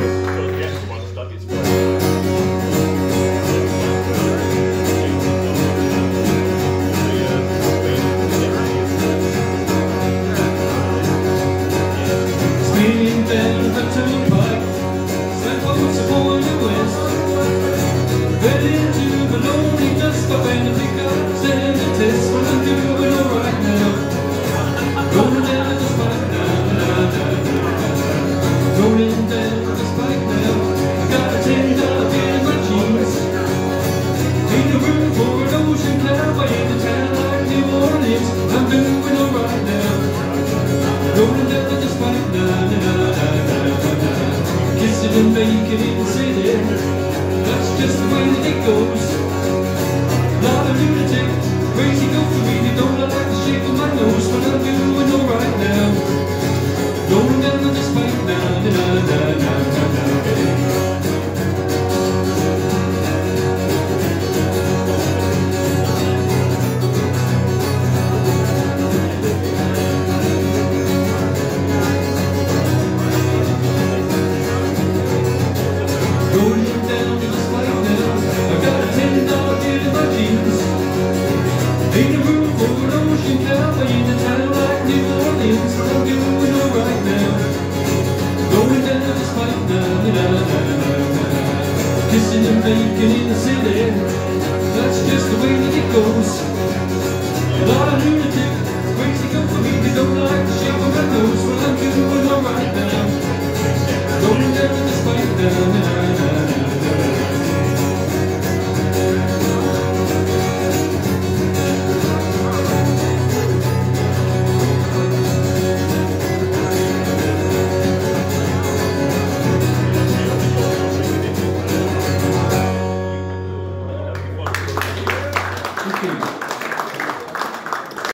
And bacon in the city, that's just the way that it goes. Not a lunatic, crazy go for me. They don't like the shape of my nose, but I'm doing alright now. Going down the Dustpipe now, ain't a room for an ocean cowboy in a town like New Orleans. I'm doing alright now. Going down the Dustpipe now, kissing and making in the city. That's just the way that it goes. A lot of lunatic, crazy go for me. They don't like the shape of my nose. Well, I'm doing alright now.